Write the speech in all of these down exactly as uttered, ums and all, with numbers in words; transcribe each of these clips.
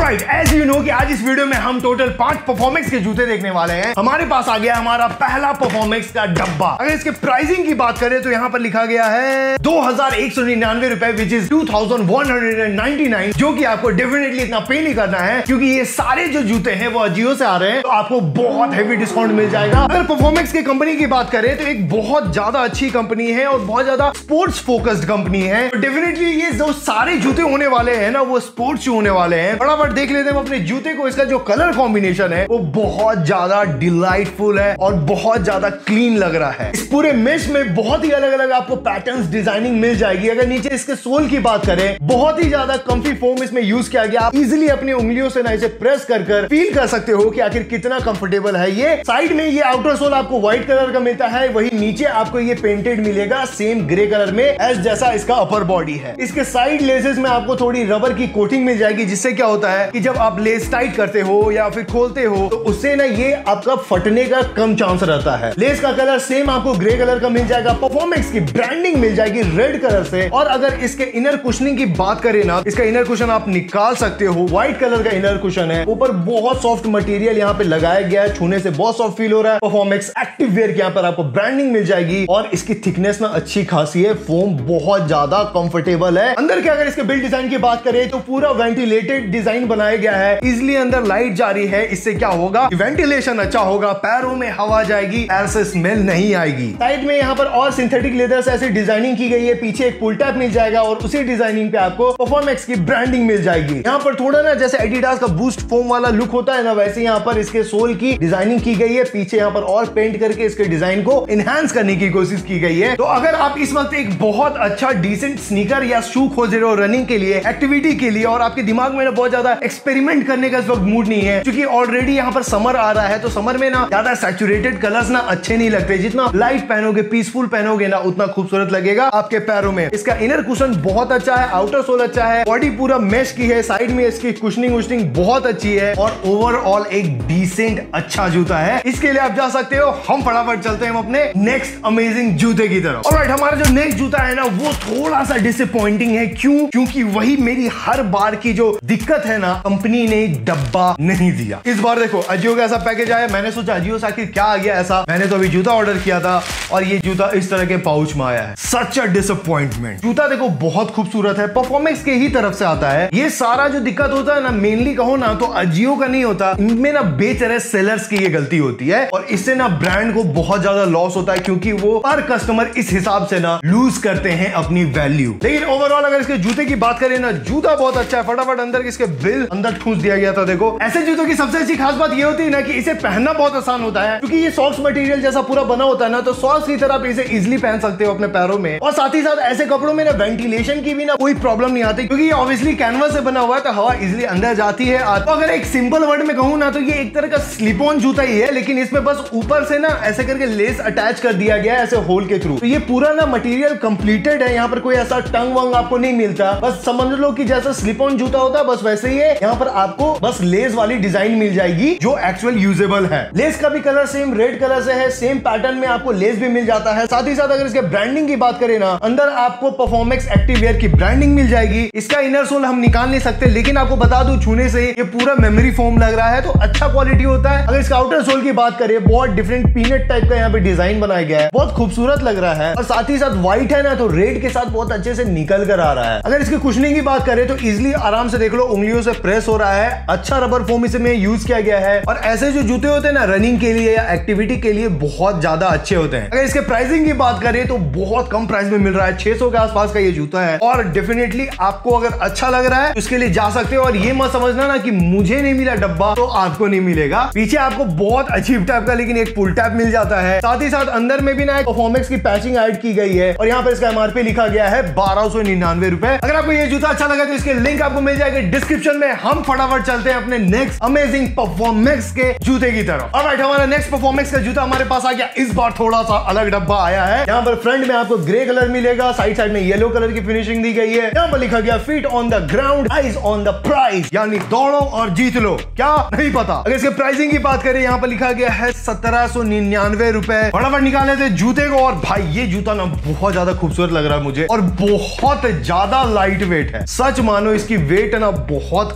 Alright, as you know कि आज इस वीडियो में हम टोटल पांच परफॉर्मेक्स के जूते देखने वाले हैं। हमारे पास आ गया हमारा पहला परफॉर्मेक्स का डब्बा। अगर इसके प्राइसिंग की बात करें तो यहाँ पर लिखा गया है दो हजार एक सौ निन्यानवे रुपए which is two thousand one hundred ninety nine, जो कि आपको डेफिनेटली इतना पे नहीं करना है क्योंकि ये सारे जो जूते हैं वो अजियो से आ रहे हैं, तो आपको बहुत हेवी डिस्काउंट मिल जाएगा। अगर परफॉर्मेक्स की कंपनी की बात करें तो एक बहुत ज्यादा अच्छी कंपनी है और बहुत ज्यादा स्पोर्ट्स फोकस्ड कंपनी है। तो डेफिनेटली ये जो सारे जूते होने वाले हैं ना वो स्पोर्ट्स शू होने वाले हैं। फटाफट देख लेते हैं अपने जूते को। इसका जो कलर कॉम्बिनेशन है वो बहुत ज्यादा डिलाइटफुल है और बहुत ज्यादा क्लीन लग रहा है। इस पूरे मेश में बहुत ही अलग अलग आपको पैटर्न्स डिजाइनिंग मिल जाएगी। अगर नीचे इसके सोल की बात करें, बहुत ही ज्यादा कंफी फोम इसमें यूज किया गया। आप इजिली अपनी उंगलियों से ना इसे प्रेस कर कर फील कर सकते हो कि आखिर कितना कंफर्टेबल है ये। साइड में ये आउटर सोल आपको व्हाइट कलर का मिलता है, वही नीचे आपको ये पेंटेड मिलेगा सेम ग्रे कलर में एज जैसा इसका अपर बॉडी है। इसके साइड लेसेस में आपको थोड़ी रबर की कोटिंग मिल जाएगी, जिससे क्या होता है कि जब आप लेस टाइट करते हो या फिर खोलते हो तो उससे ना ये आपका फटने का कम चांस रहता है। लेस का कलर सेम आपको ग्रे कलर का मिल जाएगा। परफॉर्मेक्स की ब्रांडिंग मिल जाएगी रेड कलर से। और अगर इसके इनर कुशनिंग की बात करें ना, इसका इनर कुशन आप निकाल सकते हो। व्हाइट कलर का इनर कुशन है, ऊपर बहुत सॉफ्ट मटेरियल यहाँ पे लगाया गया है, छूने से बहुत सॉफ्ट फील हो रहा है। परफॉर्मेक्स एक्टिव वेयर के यहाँ पर आपको ब्रांडिंग मिल जाएगी और इसकी थिकनेस ना अच्छी खासी है, फोम बहुत ज्यादा कंफर्टेबल है। अंदर के अगर इसके बिल्ड डिजाइन की बात करें तो पूरा वेंटिलेटेड डिजाइन बनाया गया है। इजिली अंदर लाइट जा रही है, इससे क्या होगा, वेंटिलेशन अच्छा होगा, पैरों में हवा जाएगी, पैर से स्मेल नहीं आएगी। साइड में यहाँ पर और सिंथेटिक लेदर से ऐसी डिजाइनिंग की गई है। पीछे एक पुल टैप मिल जाएगा और उसी डिजाइनिंग पे आपको परफॉर्मेक्स की ब्रांडिंग मिल जाएगी। यहाँ पर थोड़ा ना जैसे एडिडास का बूस्ट फोम वाला लुक होता है ना, वैसे यहाँ पर इसके सोल की डिजाइनिंग की गई है। पीछे यहाँ पर और पेंट करके इसके डिजाइन को एनहांस करने की कोशिश की गई है। तो अगर आप इस वक्त एक बहुत अच्छा डिसेंट स्नीकर या शू खोज रहे हो रनिंग के लिए, एक्टिविटी के लिए, और आपके दिमाग में ना बहुत ज्यादा एक्सपेरिमेंट करने का इस वक्त मूड नहीं है क्योंकि ऑलरेडी यहाँ पर समर आ रहा है, तो समर में ना ज्यादा सैचुरेटेड कलर्स ना अच्छे नहीं लगते। जितना लाइट पहनोगे, पीसफुल पहनोगे ना, उतना खूबसूरत लगेगा आपके पैरों में। इसका इनर कुशन बहुत अच्छा है, आउटर सोल अच्छा है, बॉडी पूरा मेश की है, साइड में इसकी कुशनिंग वुशनिंग बहुत अच्छी है और ओवरऑल एक डिसेंट अच्छा जूता है। इसके लिए आप जा सकते हो। हम फटाफट चलते हैं अपने नेक्स्ट अमेजिंग जूते की तरफ। ऑलराइट, हमारा जो नेक्स्ट जूता है ना वो थोड़ा सा डिसअपॉइंटिंग है। क्यों? क्योंकि वही मेरी हर बार की जो दिक्कत है ना, कंपनी ने डब्बा नहीं दिया। इस बार देखो अजियो का ऐसा पैकेज आया, मैंने सोचा अजियो से आखिर क्या आ गया ऐसा। मैंने तो अभी जूता ऑर्डर किया था और ये जूता इस तरह के पाउच में आया है। Such a disappointment. जूता देखो बहुत खूबसूरत है, परफॉर्मेक्स के ही तरफ से आता है। ये सारा जो दिक्कत होता है ना, मेनली कहो ना तो अजियो का नहीं होता, इनमें ना बेच रहे सेलर्स की ये गलती होती है और इससे ना ब्रांड को बहुत ज्यादा लॉस होता है क्योंकि वो पर कस्टमर इस हिसाब से ना लूज करते हैं अपनी वैल्यू। लेकिन ओवरऑल अगर इसके जूते की बात करें ना, जूता बहुत अच्छा है। फटाफट अंदर इसके बिल अंदर ठूस दिया गया था। देखो ऐसे जूतों की सबसे अच्छी खास बात ये होती है ना कि इसे पहनना बहुत आसान होता है क्योंकि ये सॉफ्ट मटेरियल जैसा पूरा बना होता है ना, तो सॉक्स की तरह आप इसे इजिली पहन सकते हो अपने पैरों में। और साथ ही साथ ऐसे कपड़ों में ना वेंटिलेशन की भी ना कोई प्रॉब्लम नहीं आती क्योंकि ये ऑब्वियसली कैनवस से बना हुआ है, तो हवा इजिली अंदर जाती है। तो अगर एक सिंपल वर्ड में कहूं ना तो ये एक तरह का स्लिप ऑन जूता ही है, लेकिन इसमें बस ऊपर से ना ऐसे करके लेस अटैच कर दिया गया है ऐसे होल के थ्रू। तो ये पूरा ना मटेरियल कंप्लीटेड है, यहाँ पर कोई ऐसा टंग वंग आपको नहीं मिलता। बस समझ लो कि जैसा स्लिप ऑन जूता होता है बस वैसे ही है। यहाँ पर आपको बस लेस वाली डिजाइन मिल जाएगी जो एक्चुअल यूजेबल है। लेस का भी कलर सेम रेड कलर से है, सेम पैटर्न में आपको लेस भी मिल जाता है। साथ ही साथ अगर इसके ब्रांडिंग की बात करें ना, अंदर आपको परफॉर्मेक्स एक्टिव वेयर की ब्रांडिंग मिल जाएगी। इसका इनर सोल हम निकाल नहीं सकते, लेकिन आपको बता दूं छूने से ये पूरा मेमोरी फोम लग रहा है, तो अच्छा क्वालिटी होता है। अगर इसका आउटर सोल की बात करें, बहुत डिफरेंट पीनट टाइप का यहाँ पे डिजाइन बनाया गया है, बहुत खूबसूरत लग रहा है। और साथ ही साथ व्हाइट है ना, तो रेड के साथ बहुत अच्छे से निकल कर आ रहा है। अगर इसकी कुशनिंग की बात करें तो इजिली आराम से देख लो उंगलियों से प्रेस हो रहा है। अच्छा रबर फोम इसमें यूज किया गया है और ऐसे जो जूते होते हैं ना रनिंग के लिए या एक्टिविटी के लिए बहुत ज्यादा अच्छे होते हैं। अगर इसके प्राइसिंग की बात करें तो बहुत कम प्राइस में मिल रहा है, छह सौ के आसपास का ये जूता है। और डेफिनेटली आपको अगर अच्छा लग रहा है तो उसके लिए जा सकते हो। और ये मत समझना ना कि मुझे नहीं मिला डब्बा तो आपको नहीं मिलेगा। पीछे आपको बहुत अजीब टाइप का लेकिन एक पुल टैप मिल जाता है। साथ ही साथ अंदर में भी ना एक परफॉर्मेक्स की पैचिंग ऐड की गई है और यहाँ पर इसका एमआरपी लिखा गया है बारह सौ निन्यानवे रुपए। अगर आपको ये जूता अच्छा लगा तो इसके लिंक आपको मिल जाएगा डिस्क्रिप्शन में। हम फटाफट चलते हैं अपने नेक्स्ट अमेजिंग परफॉर्मेक्स के जूते की तरफ। ऑलराइट, हमारा नेक्स्ट परफॉर्मेक्स का जूता हमारे पास आ गया। इस बार थोड़ा सा अलग डब्बा आया है। यहाँ पर फ्रंट में आपको ग्रे कलर मिलेगा, साइड साइड में येलो कलर की फिनिशिंग दी गई है। यहाँ पर लिखा गया feet on the ground, eyes on the prize, यानी दौड़ो और जीत लो। क्या नहीं पता। अगर इसके प्राइसिंग की बात करें, यहाँ पर लिखा गया है सत्रह सौ निन्यानवे रुपए। फटाफट निकाले थे जूते को और भाई ये जूता ना बहुत ज्यादा खूबसूरत लग रहा है मुझे और बहुत ज्यादा लाइट वेट है। सच मानो इसकी वेट है ना बहुत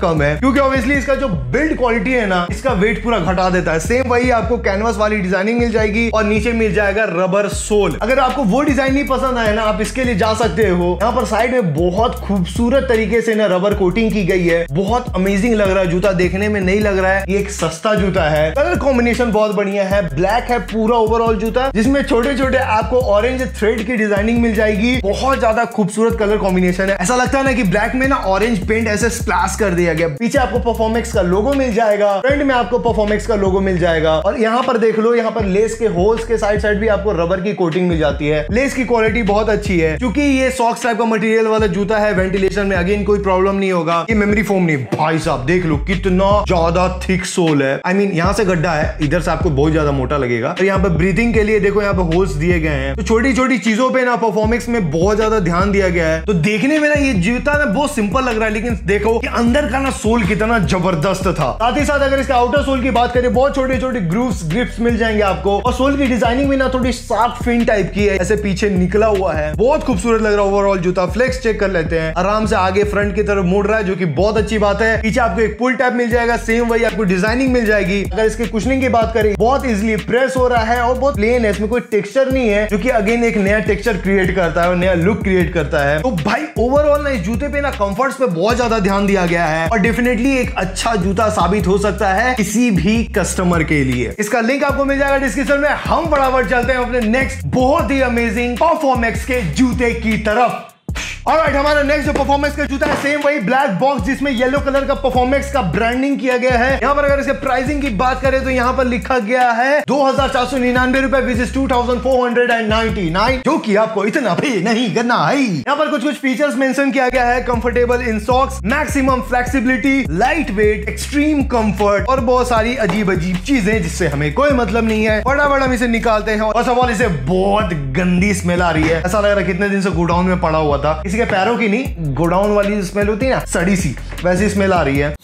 कम है, क्योंकि ऑब्वियसली इसका जो बिल्ड क्वालिटी है ना, इसका वेट पूरा घटा देता है। सेम वही आपको कैनवस वाली डिजाइनिंग मिल जाएगी और नीचे मिल जाएगा रबर सोल। अगर आपको वो डिजाइन नहीं पसंद आए ना, आप इसके लिए जा सकते हो। यहाँ पर साइड में बहुत खूबसूरत तरीके से ना रबर कोटिंग की गई है, बहुत अमेजिंग लग रहा है जूता, देखने में नहीं लग रहा है ये एक सस्ता जूता है। कलर कॉम्बिनेशन बहुत बढ़िया है, ब्लैक है पूरा ओवरऑल जूता, जिसमें छोटे छोटे आपको ऑरेंज थ्रेड की डिजाइनिंग मिल जाएगी। बहुत ज्यादा खूबसूरत कलर कॉम्बिनेशन है, ऐसा लगता है ना कि ब्लैक में ना ऑरेंज पेंट ऐसे स्प्लैश कर दिया गया। पीछे आपको परफॉर्मेक्स का लोगो मिल जाएगा, फ्रंट में आपको परफॉर्मेक्स का लोगो मिल जाएगा, और यहाँ पर देख लो, यहाँ पर लेस के होल्स के साइड साइड भी आपको रबर की कोटिंग मिल जाती है। लेस की क्वालिटी बहुत अच्छी है, क्योंकि ये सॉक्स टाइप का मटेरियल वाला जूता है, वेंटिलेशन में अगेन कोई प्रॉब्लम नहीं होगा। ये मेमोरी फोम नहीं, भाई साहब देख लो कितना ज्यादा थिक सोल है। आई मीन यहाँ से गड्ढा है, इधर से आपको बहुत ज्यादा मोटा लगेगा। और यहाँ पे ब्रीथिंग के लिए देखो यहाँ पे होल्स दिए गए हैं, तो छोटी छोटी चीजों पे ना परफॉर्मेंस में बहुत ज्यादा ध्यान दिया गया है। तो देखने में ना ये जूता ना बहुत सिंपल लग रहा है, लेकिन देखो कि अंदर का ना सोल कितना जबरदस्त था। साथ ही साथ अगर इसका आउटर सोल की बात करें, बहुत छोटे छोटे ग्रूव्स ग्रिप्स मिल जाएंगे आपको, और सोल की डिजाइनिंग भी ना थोड़ी शार्प फिन टाइप की है, ऐसे पीछे निकला हुआ है, बहुत खूबसूरत लग रहा है ओवरऑल जूता। फ्लेक्स चेक कर लेते हैं, आराम से आगे फ्रंट की तरफ मुड़ रहा है, जो कि बहुत अच्छी बात है। पीछे आपको एक पुल टैब मिल जाएगा, सेम वही आपको डिजाइनिंग मिल जाएगी। अगर इसके कुशनिंग की बात करें, बहुत इजीली प्रेस हो रहा है और बहुत प्लेन है, इसमें कोई टेक्सचर नहीं है, जो कि अगेन एक नया टेक्सचर क्रिएट करता है और नया लुक क्रिएट करता है। तो भाई ओवरऑल ना इस जूते पे ना कंफर्ट्स पे बहुत ज्यादा ध्यान दिया गया है, और डेफिनेटली एक अच्छा जूता साबित हो सकता है किसी भी कस्टमर के लिए। इसका लिंक आपको मिल जाएगा डिस्क्रिप्शन में। हम फटाफट चलते हैं अपने नेक्स्ट बहुत ही अमेजिंग परफॉर्मेक्स के जूते की तरफ। ऑलराइट, हमारा नेक्स्ट जो परफॉर्मेंस का जूता है, सेम वही ब्लैक बॉक्स, जिसमें येलो कलर का परफॉर्मेंस का ब्रांडिंग किया गया है। यहाँ पर अगर इसके प्राइसिंग की बात करें तो यहाँ पर लिखा गया है दो हजार चार सौ निन्यानवे रुपए which is two thousand four hundred ninety nine, जो कि आपको इतना पे नहीं करना है। यहाँ पर कुछ कुछ फीचर्स मेंशन किया गया है, comfortable in socks, maximum flexibility, light weight, extreme comfort, और बहुत सारी अजीब अजीब चीजें जिससे हमें कोई मतलब नहीं है। फटाफट हम इसे निकालते हैं। और सवाल, इसे बहुत गंदी स्मेल आ रही है, ऐसा लग रहा है कितने दिन से गोडाउन में पड़ा हुआ था। किसी के पैरों की नहीं, गोडाउन वाली स्मेल होती है ना, सड़ी सी, वैसी स्मेल आ रही है।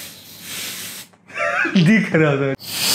दिख रहा है।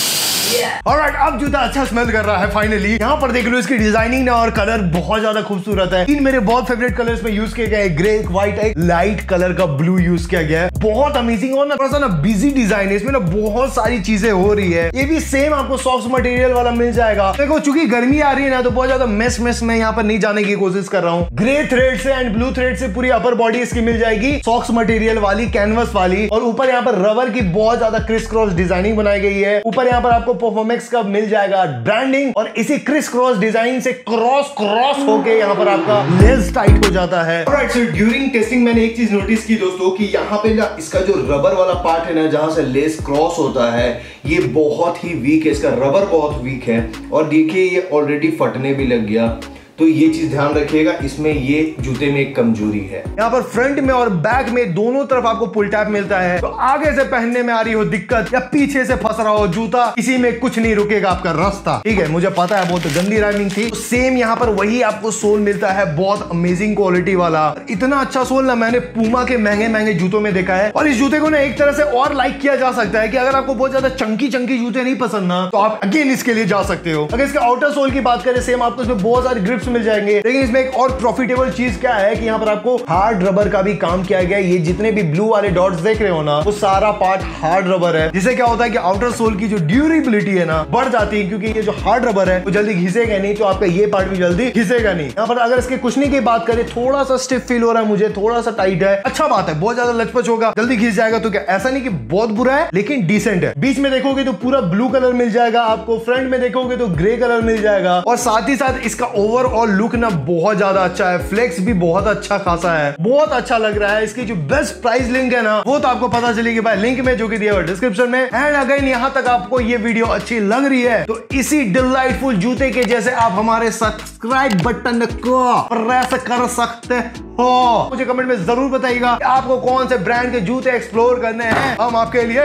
ऑलराइट, अब जूता अच्छा स्मेल कर रहा है फाइनली। यहाँ पर देख लो इसकी डिजाइनिंग और कलर बहुत ज्यादा खूबसूरत है। तीन मेरे बहुत फेवरेट कलर्स में यूज किए गए, ग्रे, व्हाइट, एक लाइट कलर का ब्लू यूज किया गया है। बहुत अमेजिंग और ना थोड़ा सा ना बिजी डिजाइन है, इसमें ना बहुत सारी चीजें हो रही है। ये भी सेम आपको सॉफ्ट मटेरियल वाला मिल जाएगा। देखो चूंकि गर्मी आ रही है ना, तो बहुत ज्यादा मेस मेस में यहाँ पर नहीं जाने की कोशिश कर रहा हूँ। ग्रे थ्रेड से एंड ब्लू थ्रेड से पूरी अपर बॉडी इसकी मिल जाएगी, सॉक्स मटेरियल वाली, कैनवस वाली, और ऊपर यहाँ पर रबर की बहुत ज्यादा क्रिस क्रॉस डिजाइनिंग बनाई गई है। ऊपर यहाँ पर आपको परफॉर्मेक्स का मिल जाएगा ब्रांडिंग, और इसी क्रिस क्रॉस डिजाइन से क्रॉस क्रॉस होके यहाँ पर आपका लेस टाइट हो जाता है। ऑलराइट, सो ड्यूरिंग टेस्टिंग मैंने एक चीज नोटिस की दोस्तों, कि यहाँ पे ना इसका जो रबर वाला पार्ट है ना, जहां से लेस क्रॉस होता है, ये बहुत ही वीक है, इसका रबर बहुत वीक है। और देखिए ये ऑलरेडी फटने भी लग गया, तो ये चीज ध्यान रखिएगा, इसमें ये जूते में एक कमजोरी है। यहाँ पर फ्रंट में और बैक में दोनों तरफ आपको पुल टैब मिलता है, तो आगे से पहनने में आ रही हो दिक्कत या पीछे से फंस रहा हो जूता, किसी में कुछ नहीं रुकेगा आपका रास्ता। ठीक है, मुझे पता है बहुत गंदी राइमिंग थी। तो सेम यहाँ पर वही आपको सोल मिलता है, बहुत अमेजिंग क्वालिटी वाला। इतना अच्छा सोल ना मैंने पूमा के महंगे महंगे जूतों में देखा है। और इस जूते को ना एक तरह से और लाइक किया जा सकता है कि अगर आपको बहुत ज्यादा चंकी चंकी जूते नहीं पसंद ना, तो आप अगेन इसके लिए जा सकते हो। अगर इसके आउटर सोल की बात करें, सेम आपको इसमें बहुत सारे ग्रिप्स मिल जाएंगे। लेकिन इसमें एक और प्रॉफिटेबल चीज क्या है कि यहाँ पर आपको हार्ड रबर का भी काम किया गया है। ये जितने भी ब्लू वाले डॉट्स देख रहे हो ना, वो सारा पार्ट हार्ड रबर है, जिससे क्या होता है कि आउटर सोल की जो ड्यूरेबिलिटी है ना, बढ़ जाती है, क्योंकि ये जो हार्ड रबर है वो जल्दी घिसेगा नहीं, तो आपका ये पार्ट भी जल्दी घिसेगा नहीं। यहाँ पर अगर इसके कुशनिंग की बात करें, थोड़ा सा स्टिफ फील हो रहा है मुझे, थोड़ा सा टाइट है, अच्छा बात है। बहुत ज्यादा लचपच होगा, जल्दी घिस जाएगा तो क्या, ऐसा नहीं कि बहुत बुरा है, लेकिन डिसेंट है। बीच में देखोगे तो पूरा ब्लू कलर मिल जाएगा आपको, फ्रंट में देखोगे तो ग्रे कलर मिल जाएगा, और साथ ही साथ इसका ओवरऑल लुक ना बहुत ज्यादा अच्छा है। फ्लेक्स भी बहुत अच्छा खासा है, बहुत अच्छा लग रहा है। इसकी जो बेस्ट प्राइस लिंक है ना, वो तो आपको पता चलेगी भाई लिंक में, जो कि दिया हुआ डिस्क्रिप्शन में। एंड अगेन यहां तक आपको ये वीडियो अच्छी लग रही है, तो इसी डिलाइटफुल जूते के जैसे आप हमारे सब्सक्राइब बटन को प्रेस कर सकते हो। मुझे कमेंट में जरूर बताइएगा आपको कौन से ब्रांड के जूते एक्सप्लोर करने हैं, हम आपके लिए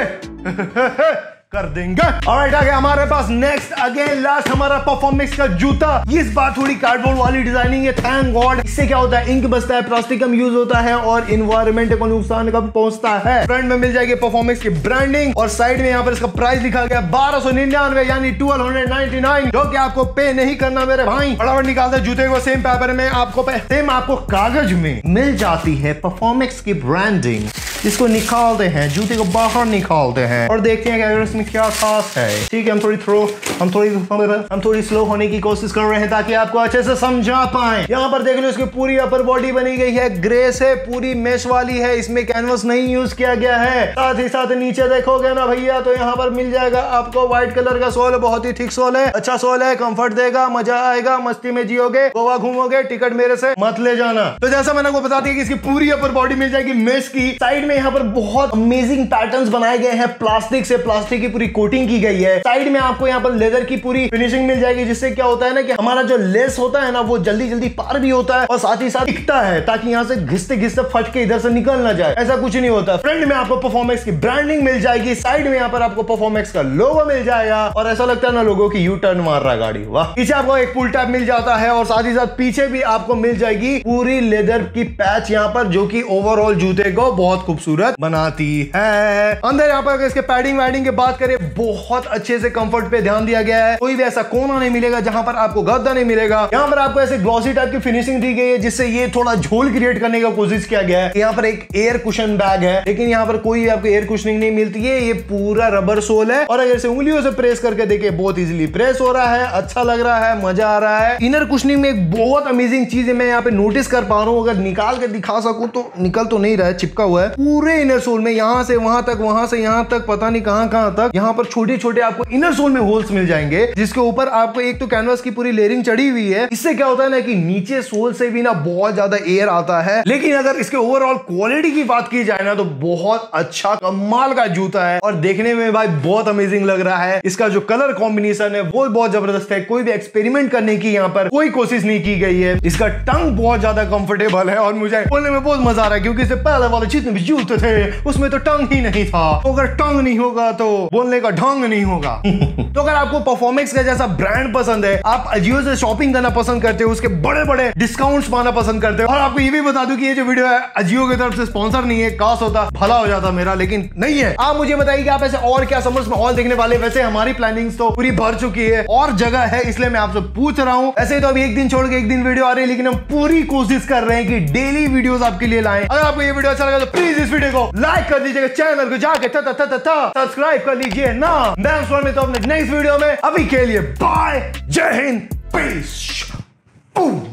कर देंगे। ऑलराइट, आगे हमारे पास नेक्स्ट अगेन लास्ट हमारा परफॉर्मेक्स का जूता। इस बार थोड़ी कार्डबोर्ड वाली डिजाइनिंग है, थैंक गॉड। इससे क्या होता है, इंक बचता है, प्लास्टिक कम यूज होता है और इन्वायरमेंट को नुकसान कम पहुंचता है। फ्रंट में मिल जाएगी परफॉर्मेक्स की ब्रांडिंग, और साइड में यहाँ पर इसका प्राइस लिखा गया बारह सौ निन्यानवे यानी ट्वेल्व हंड्रेड नाइनटी नाइन, जो कि आपको पे नहीं करना मेरे भाई। फटाफट निकालते जूते को, सेम पेपर में आपको सेम आपको कागज में मिल जाती है परफॉर्मेक्स की ब्रांडिंग। इसको निकालते हैं, जूते को बाहर निकालते हैं और देखते हैं कि अगर इसमें क्या खास है। ठीक है, हम थोड़ी थ्रो हम थोड़ी हम थोड़ी स्लो होने की कोशिश कर रहे हैं ताकि आपको अच्छे से समझा पाए। यहाँ पर देख लो इसकी पूरी अपर बॉडी बनी गई है, ग्रे से पूरी मेश वाली है, इसमें कैनवस नहीं यूज किया गया है। साथ ही साथ नीचे देखोगे ना भैया तो यहाँ पर मिल जाएगा आपको व्हाइट कलर का सोल, बहुत ही थिक सोल है, अच्छा सोल है, कंफर्ट देगा, मजा आएगा, मस्ती में जियोगे, गोवा घूमोगे, टिकट मेरे से मत ले जाना। तो जैसा मैंने को बता दिया कि इसकी पूरी अपर बॉडी मिल जाएगी मेश की। साइड में यहाँ पर बहुत अमेजिंग पैटर्न्स बनाए गए हैं, प्लास्टिक से प्लास्टिक की पूरी कोटिंग की गई है। साइड में आपको यहाँ पर लेदर की पूरी फिनिशिंग मिल जाएगी, जिससे क्या होता है ना कि हमारा जो लेस होता है ना वो जल्दी जल्दी पार भी होता है और साथ ही साथ टिकता है, ताकि यहाँ से घिसते घिसते फट के इधर से निकल ना जाए, ऐसा कुछ नहीं होता। फ्रंट में आपको परफॉर्मेक्स की ब्रांडिंग मिल जाएगी, साइड में यहाँ पर आपको परफॉर्मेक्स का लोगो मिल जाएगा और ऐसा लगता है ना लोगों की यू टर्न मार रहा गाड़ी। वाह। पीछे आपको एक पुल टैब मिल जाता है और साथ ही साथ पीछे भी आपको मिल जाएगी पूरी लेदर की पैच यहाँ पर, जो कि ओवरऑल जूते को बहुत खूबसूरत बनाती है। अंदर यहाँ पर इसके पैडिंग वैडिंग की बात करें, बहुत अच्छे से कंफर्ट पे ध्यान दिया गया है। कोई भी ऐसा कोना नहीं मिलेगा जहां पर आपको गद्दा नहीं मिलेगा। यहाँ पर आपको ऐसे ग्लॉसी टाइप की फिनिशिंग दी गई है, जिससे ये थोड़ा झोल क्रिएट करने का कोशिश किया गया है। यहाँ पर एक एयर कुशन बैग है, लेकिन यहाँ पर कोई आपको एयर कुशनिंग नहीं मिलती है, ये पूरा रबर सोल है और अगर इसे उंगलियों से प्रेस करके देखे बहुत इजीली प्रेस हो रहा है, अच्छा लग रहा है, मजा आ रहा है। इनर कुशनिंग में एक बहुत अमेजिंग चीज है, मैं यहाँ पे नोटिस कर पा रहा हूँ, अगर निकाल के दिखा सकूं तो निकल तो नहीं रहा है, चिपका हुआ है पूरे इनर सोल में, यहाँ से वहां तक, वहां से यहाँ तक, पता नहीं कहां कहां तक। यहाँ पर छोटे छोटे आपको इनर सोल में होल्स मिल जाएंगे, जिसके ऊपर आपको एक तो कैनवास की पूरी लेयरिंग चढ़ी हुई है। इससे क्या होता है ना कि नीचे सोल से भी ना बहुत ज्यादा एयर आता है। लेकिन अगर इसके ओवरऑल क्वालिटी की बात की जाए ना तो बहुत अच्छा कमाल का जूता है और देखने में भाई बहुत अमेजिंग लग रहा है। इसका जो कलर कॉम्बिनेशन है वो बहुत जबरदस्त है, कोई भी एक्सपेरिमेंट करने की यहाँ पर कोई कोशिश नहीं की गई है। इसका टंग बहुत ज्यादा कंफर्टेबल है और मुझे बोलने में बहुत मजा आ रहा है, क्योंकि इससे पहले वाले जितने भी जूते थे उसमें तो टंग ही नहीं था। तो अगर टंग नहीं होगा तो बोलने का ढंग नहीं होगा। तो अगर आपको परफॉर्मेक्स का जैसा ब्रांड पसंद है, आप अजियो से शॉपिंग करना पसंद करते हो, उसके बड़े बड़े डिस्काउंट्स पाना पसंद करते हो, और आपको ये भी बता दूं कि ये जो वीडियो है अजियो की तरफ से स्पॉन्सर नहीं है, काश होता भला हो जाता मेरा, लेकिन नहीं है। आप मुझे बताइए कि आप ऐसे और क्या समर्स में और देखने वाले। वैसे हमारी प्लानिंग्स तो पूरी भर चुकी है और जगह है, इसलिए मैं आपसे पूछ रहा हूं। ऐसे तो अभी एक दिन छोड़ के एक दिन वीडियो आ रही है, लेकिन हम पूरी कोशिश कर रहे हैं कि डेली वीडियोस आपके लिए लाएं। अगर आपको ये वीडियो अच्छा लगा तो प्लीज इस वीडियो को लाइक कर दीजिएगा, चैनल को जाके था था था था सब्सक्राइब कर लीजिए ना। नेक्स्ट वन में तो अपने नेक्स्ट वीडियो में, अभी के लिए बाय, जय हिंद, पीस।